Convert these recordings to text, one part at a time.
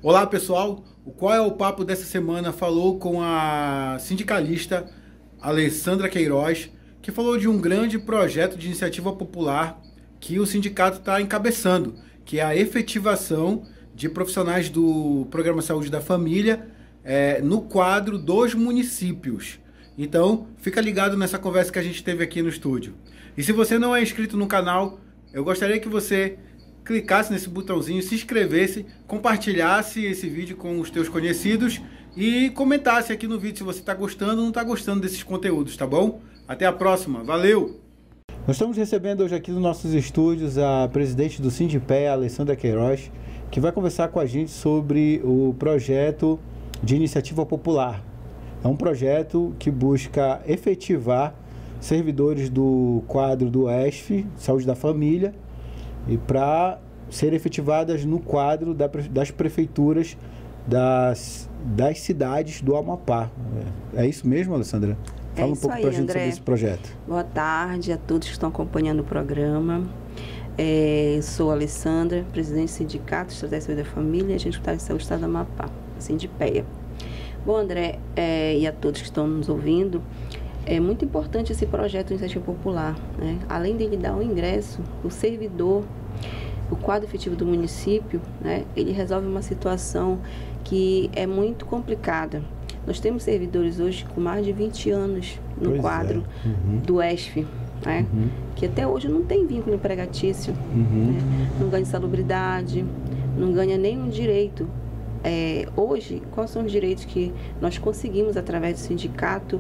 Olá pessoal, o Qual é o Papo dessa semana falou com a sindicalista Alessandra Queiroz, que falou de um grande projeto de iniciativa popular que o sindicato está encabeçando, que é a efetivação de profissionais do Programa Saúde da Família no quadro dos municípios. Então, fica ligado nessa conversa que a gente teve aqui no estúdio. E se você não é inscrito no canal, eu gostaria que você clicasse nesse botãozinho, se inscrevesse, compartilhasse esse vídeo com os teus conhecidos e comentasse aqui no vídeo se você está gostando ou não está gostando desses conteúdos, tá bom? Até a próxima, valeu! Nós estamos recebendo hoje aqui nos nossos estúdios a presidente do Sindipé, Alessandra Queiroz, que vai conversar com a gente sobre o projeto de iniciativa popular. É um projeto que busca efetivar servidores do quadro do ESF, Saúde da Família, e para serem efetivadas no quadro das prefeituras das cidades do Amapá. É isso mesmo, Alessandra? Fala um pouco para a gente sobre esse projeto. Boa tarde a todos que estão acompanhando o programa. Eu sou a Alessandra, presidente do Sindicato Estratégia da Família e agente de saúde do Estado do Amapá, Sindipéia. Bom, André, e a todos que estão nos ouvindo, é muito importante esse projeto de iniciativa popular, né? Além dele dar o ingresso, o servidor, o quadro efetivo do município, né? Ele resolve uma situação que é muito complicada. Nós temos servidores hoje com mais de 20 anos no quadro do ESF, né? Que até hoje não tem vínculo empregatício, né? Não ganha insalubridade, não ganha nenhum direito. Hoje, quais são os direitos que nós conseguimos através do sindicato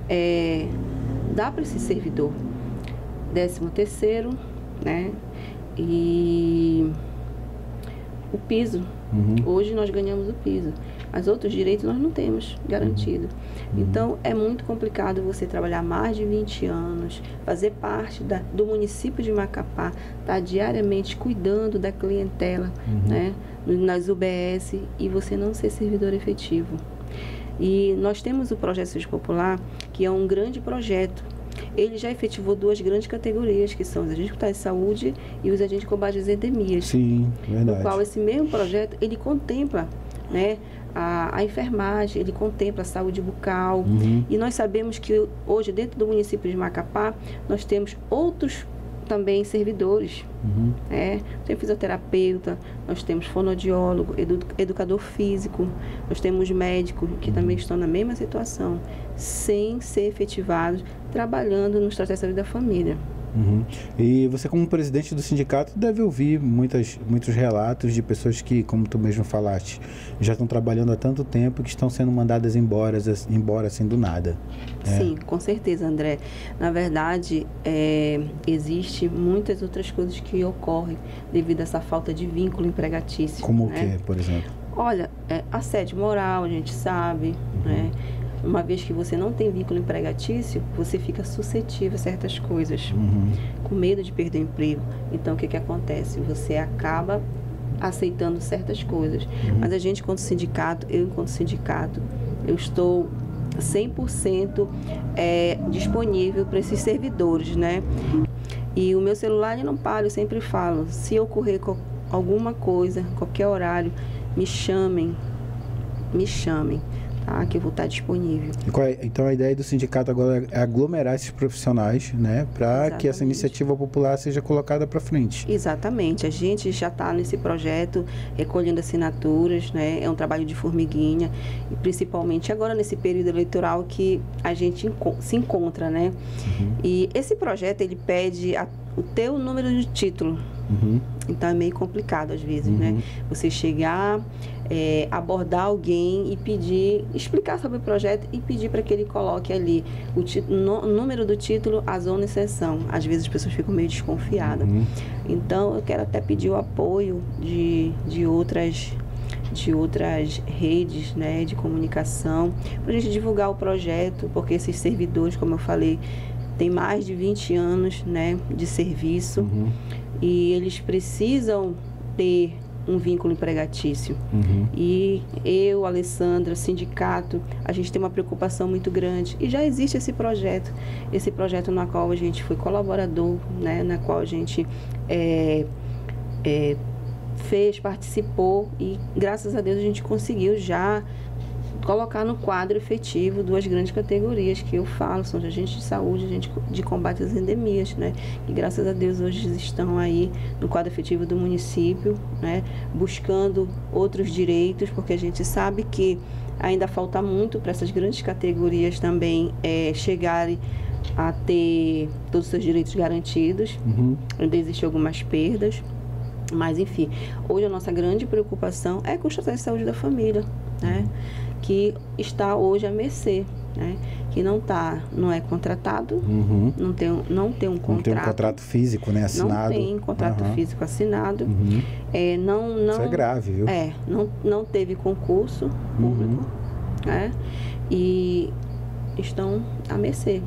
dar para esse servidor? 13º, né? E o piso. Hoje nós ganhamos o piso, mas outros direitos nós não temos garantido. Então é muito complicado você trabalhar mais de 20 anos, fazer parte do município de Macapá, estar diariamente cuidando da clientela, né? Nas UBS, e você não ser servidor efetivo. E nós temos o Projeto Saúde Popular, que é um grande projeto. Ele já efetivou duas grandes categorias, que são os agentes comunitários de saúde e os agentes de combate às endemias. Sim, verdade. No qual esse mesmo projeto, ele contempla, né, a enfermagem, ele contempla a saúde bucal. E nós sabemos que hoje, dentro do município de Macapá, nós temos outros também servidores, tem fisioterapeuta, nós temos fonoaudiólogo, educador físico, nós temos médicos que também estão na mesma situação, sem ser efetivados, trabalhando no Estratégia da Vida da Família. E você, como presidente do sindicato, deve ouvir muitos relatos de pessoas que, como tu mesmo falaste, já estão trabalhando há tanto tempo que estão sendo mandadas embora assim do nada. Sim, com certeza, André. Na verdade, existe muitas outras coisas que ocorrem devido a essa falta de vínculo empregatício. Como o quê, por exemplo? Olha, assédio moral, a gente sabe, né? Uma vez que você não tem vínculo empregatício, você fica suscetível a certas coisas, com medo de perder o emprego. Então, o que acontece? Você acaba aceitando certas coisas. Mas a gente, enquanto sindicato, eu estou 100% disponível para esses servidores, né? E o meu celular, ele não para, eu sempre falo, se ocorrer alguma coisa, qualquer horário, me chamem, que eu vou estar disponível. Então a ideia do sindicato agora é aglomerar esses profissionais, né, para que essa iniciativa popular seja colocada para frente. Exatamente, a gente já está nesse projeto recolhendo assinaturas, né, é um trabalho de formiguinha, e principalmente agora nesse período eleitoral que a gente se encontra, né, e esse projeto ele pede o teu número de título. Então é meio complicado às vezes, né? Você chegar, abordar alguém e pedir, explicar sobre o projeto e pedir para que ele coloque ali o número do título, a zona e seção. Às vezes as pessoas ficam meio desconfiadas. Então eu quero até pedir o apoio de outras redes, né, de comunicação, para a gente divulgar o projeto, porque esses servidores, como eu falei, têm mais de 20 anos, né, de serviço. E eles precisam ter um vínculo empregatício. E eu, Alessandra, sindicato, a gente tem uma preocupação muito grande. E já existe esse projeto na qual a gente foi colaborador, né, na qual a gente fez, participou e graças a Deus a gente conseguiu já colocar no quadro efetivo duas grandes categorias que eu falo, são de agentes de saúde e agentes de combate às endemias, né? E graças a Deus hoje estão aí no quadro efetivo do município, né? Buscando outros direitos, porque a gente sabe que ainda falta muito para essas grandes categorias também chegarem a ter todos os seus direitos garantidos. Ainda existem algumas perdas, mas enfim, hoje a nossa grande preocupação é com o Estado de Saúde da Família, né? Que está hoje à mercê, né? Que não é contratado, não tem um contrato. Não tem um contrato físico, né, assinado. Não tem contrato físico assinado. Isso é grave, viu? Não teve concurso público, né? E estão à mercê.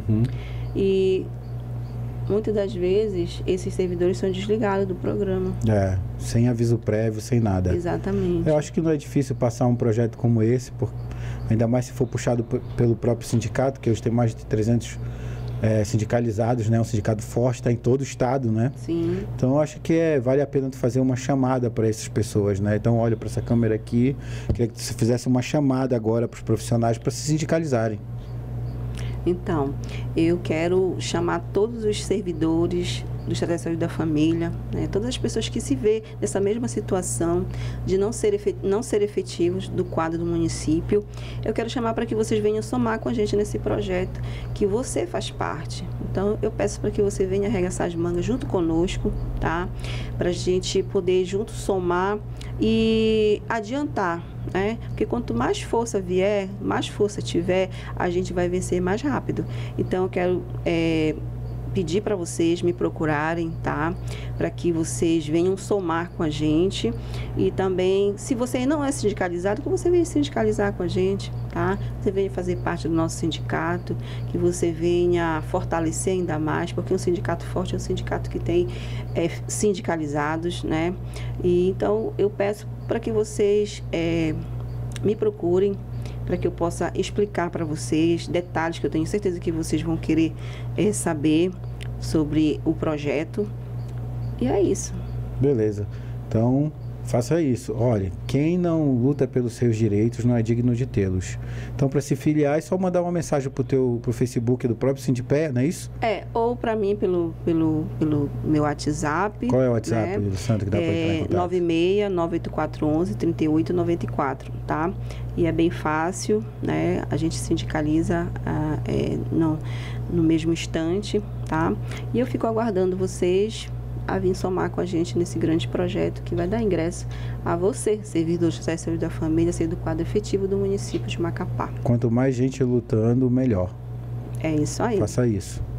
E muitas das vezes esses servidores são desligados do programa. Sem aviso prévio, sem nada. Exatamente. Eu acho que não é difícil passar um projeto como esse, ainda mais se for puxado pelo próprio sindicato, que hoje tem mais de 300 sindicalizados, né? Um sindicato forte, está em todo o estado, né? Sim. Então eu acho que vale a pena tu fazer uma chamada para essas pessoas, né? Então olha para essa câmera aqui, queria que você fizesse uma chamada agora para os profissionais para se sindicalizarem. Então, eu quero chamar todos os servidores do Estado de Saúde da Família, né, todas as pessoas que se vê nessa mesma situação de não ser efetivos do quadro do município. Eu quero chamar para que vocês venham somar com a gente nesse projeto, que você faz parte. Então, eu peço para que você venha arregaçar as mangas junto conosco, tá? Para a gente poder junto somar e adiantar, né? Porque quanto mais força vier, mais força tiver, a gente vai vencer mais rápido. Então, eu quero pedir para vocês me procurarem, tá? Para que vocês venham somar com a gente. E também, se você não é sindicalizado, que você venha sindicalizar com a gente, tá? Você venha fazer parte do nosso sindicato, que você venha fortalecer ainda mais, porque um sindicato forte é um sindicato que tem sindicalizados, né? E então, eu peço para que vocês me procurem, para que eu possa explicar para vocês detalhes que eu tenho certeza que vocês vão querer saber sobre o projeto. E é isso. Beleza. Então, faça isso. Olha, quem não luta pelos seus direitos não é digno de tê-los. Então, para se filiar, é só mandar uma mensagem pro Facebook do próprio Sindipé, não é isso? Ou para mim pelo meu WhatsApp. Qual é o WhatsApp, né? Santo, que dá para entrar em contato? 96-98411-3894, tá? E é bem fácil, né? A gente sindicaliza no mesmo instante, tá? E eu fico aguardando vocês a vir somar com a gente nesse grande projeto que vai dar ingresso a você, servidor de saúde da família, ser do quadro efetivo do município de Macapá. Quanto mais gente lutando, melhor. É isso aí. Faça isso.